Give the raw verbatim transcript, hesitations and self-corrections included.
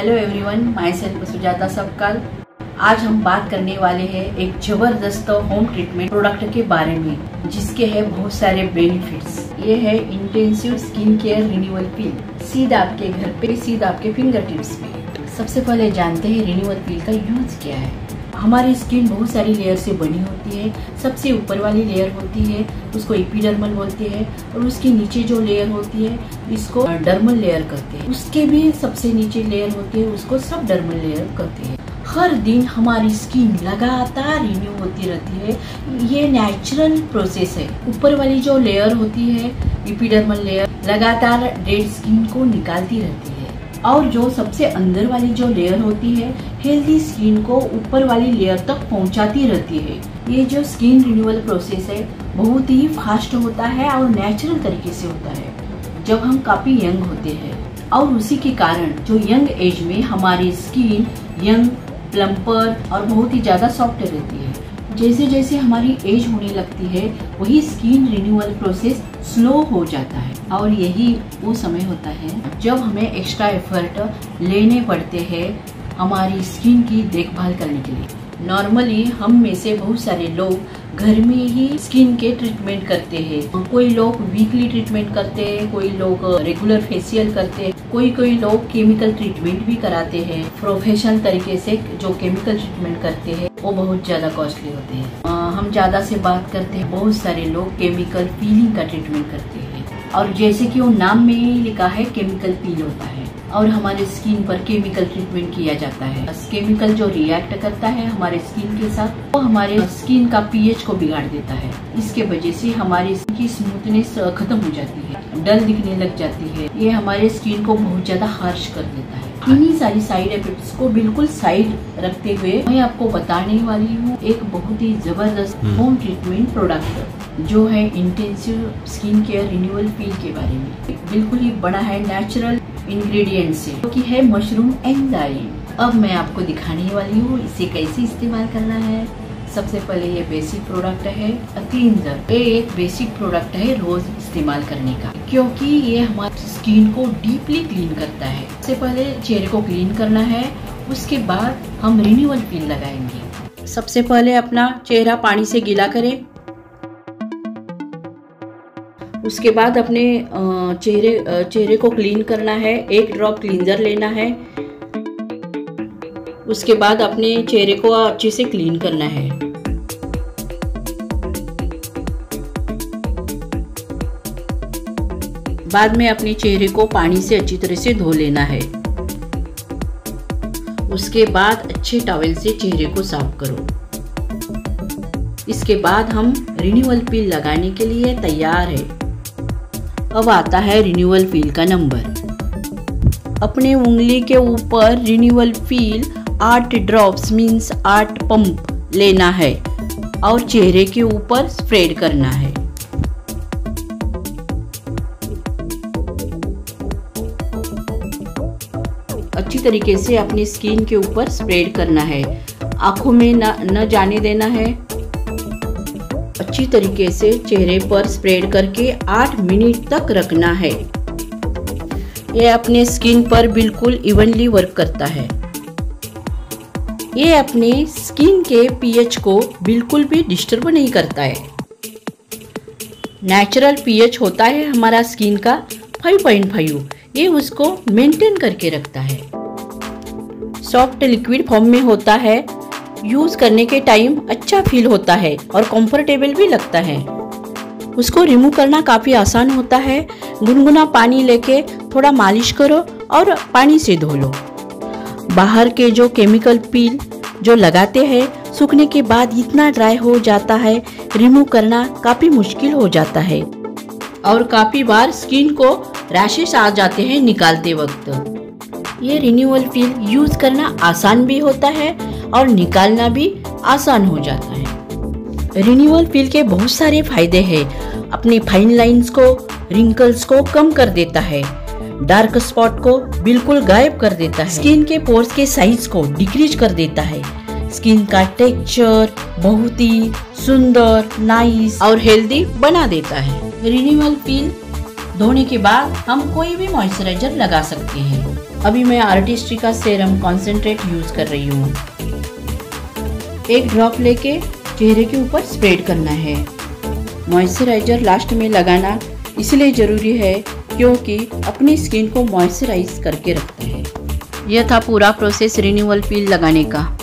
Hello everyone, myself Sujata Sabkal. आज हम बात करने वाले हैं एक जबरदस्त होम ट्रीटमेंट प्रोडक्ट के बारे में, जिसके है बहुत सारे बेनिफिट्स। ये है intensive skin care renewal peel, सीधा आपके घर पे, सीधा आपके फिंगर टिप्स पे। सबसे पहले जानते हैं रिन्यूअल पील का यूज क्या है। हमारी स्किन बहुत सारी लेयर से बनी होती है। सबसे ऊपर वाली लेयर होती है उसको एपिडर्मल बोलते हैं, और उसके नीचे जो लेयर होती है इसको डर्मल लेयर कहते हैं। उसके भी सबसे नीचे लेयर होती है उसको सब डर्मल लेयर कहते हैं। हर दिन हमारी स्किन लगातार रिन्यू होती रहती है। ये नेचुरल प्रोसेस है। ऊपर वाली जो लेयर होती है एपिडर्मल लेयर लगातार डेड स्किन को निकालती रहती है, और जो सबसे अंदर वाली जो लेयर होती है हेल्दी स्किन को ऊपर वाली लेयर तक पहुंचाती रहती है। ये जो स्किन रिन्यूअल प्रोसेस है बहुत ही फास्ट होता है और नेचुरल तरीके से होता है जब हम काफी यंग होते हैं, और उसी के कारण जो यंग एज में हमारी स्किन यंग, प्लम्पर और बहुत ही ज्यादा सॉफ्ट रहती है। जैसे जैसे हमारी एज होने लगती है वही स्किन रिन्यूअल प्रोसेस स्लो हो जाता है, और यही वो समय होता है जब हमें एक्स्ट्रा एफर्ट लेने पड़ते हैं हमारी स्किन की देखभाल करने के लिए। नॉर्मली हम में से बहुत सारे लोग घर में ही स्किन के ट्रीटमेंट करते हैं। कोई लोग वीकली ट्रीटमेंट करते हैं, कोई लोग रेगुलर फेशियल करते हैं, कोई कोई लोग केमिकल ट्रीटमेंट भी कराते हैं। प्रोफेशनल तरीके से जो केमिकल ट्रीटमेंट करते हैं वो बहुत ज्यादा कॉस्टली होते हैं। आ, हम ज्यादा से बात करते हैं बहुत सारे लोग केमिकल पीलिंग का ट्रीटमेंट करते हैं, और जैसे कि वो नाम में ही लिखा है केमिकल पील होता है, और हमारे स्किन पर केमिकल ट्रीटमेंट किया जाता है। केमिकल जो रिएक्ट करता है हमारे स्किन के साथ वो हमारे स्किन का पीएच को बिगाड़ देता है। इसके वजह से हमारी स्किन की स्मूथनेस खत्म हो जाती है, डल दिखने लग जाती है। ये हमारे स्किन को बहुत ज्यादा हार्श कर देता है। इन्हीं सारी साइड इफेक्ट्स को बिल्कुल साइड रखते हुए मैं आपको बताने वाली हूँ एक बहुत ही जबरदस्त होम ट्रीटमेंट प्रोडक्ट जो है intensive skin care renewal peel के बारे में। बिल्कुल ही बड़ा है नेचुरल इंग्रेडिएंट से, जो कि है मशरूम एंजाइम। अब मैं आपको दिखाने वाली हूँ इसे कैसे इस्तेमाल करना है। सबसे पहले ये बेसिक प्रोडक्ट है क्लींजर। ये एक बेसिक प्रोडक्ट है रोज इस्तेमाल करने का, क्योंकि ये हमारी स्किन को डीपली क्लीन करता है। सबसे पहले चेहरे को क्लीन करना है, उसके बाद हम रिन्यूअल पील लगाएंगे। सबसे पहले अपना चेहरा पानी से गीला करें, उसके बाद अपने चेहरे चेहरे को क्लीन करना है। एक ड्रॉप क्लींजर लेना है, उसके बाद अपने चेहरे को अच्छे से क्लीन करना है। बाद में अपने चेहरे को पानी से अच्छी तरह से धो लेना है। उसके बाद अच्छे टॉवेल से चेहरे को साफ करो। इसके बाद हम रिन्यूअल पील लगाने के लिए तैयार है। अब आता है रिन्यूअल पील का नंबर। अपने उंगली के ऊपर रिन्यूअल पील आठ ड्रॉप्स मीन्स आठ पंप लेना है और चेहरे के ऊपर स्प्रेड करना है। अच्छी तरीके से अपनी स्किन के ऊपर स्प्रेड करना है, आंखों में न, न जाने देना है। अच्छी तरीके से चेहरे पर स्प्रेड करके आठ मिनट तक रखना है। यह अपने स्किन पर बिल्कुल इवनली वर्क करता है। ये अपने स्किन के पीएच को बिल्कुल भी डिस्टर्ब नहीं करता है। नेचुरल पीएच होता है हमारा स्किन का फाइव पॉइंट फाइव, ये उसको मेंटेन करके रखता है। सॉफ्ट लिक्विड फॉर्म में होता है, यूज करने के टाइम अच्छा फील होता है और कंफर्टेबल भी लगता है। उसको रिमूव करना काफी आसान होता है। गुनगुना पानी लेके थोड़ा मालिश करो और पानी से धो लो। बाहर के जो केमिकल पील जो लगाते हैं सूखने के बाद इतना ड्राई हो जाता है, रिमूव करना काफी मुश्किल हो जाता है, और काफी बार स्किन को रैशेस आ जाते हैं निकालते वक्त। ये रिन्यूअल पील यूज करना आसान भी होता है और निकालना भी आसान हो जाता है। रिन्यूअल पील के बहुत सारे फायदे हैं। अपनी फाइन लाइंस को, रिंकल्स को कम कर देता है, डार्क स्पॉट को बिल्कुल गायब कर देता है, स्किन के पोर्स के साइज को डिक्रीज कर देता है, स्किन का टेक्सचर बहुत ही सुंदर, नाइस और हेल्दी बना देता है। रिन्यूअल पील धोने के बाद हम कोई भी मॉइस्चराइजर लगा सकते हैं। अभी मैं आर्टिस्टिका सेरम कॉन्सेंट्रेट यूज कर रही हूँ। एक ड्रॉप लेके चेहरे के ऊपर स्प्रेड करना है। मॉइस्चराइजर लास्ट में लगाना इसलिए ज़रूरी है क्योंकि अपनी स्किन को मॉइस्चराइज करके रखता है। यह था पूरा प्रोसेस रिन्यूअल पील लगाने का।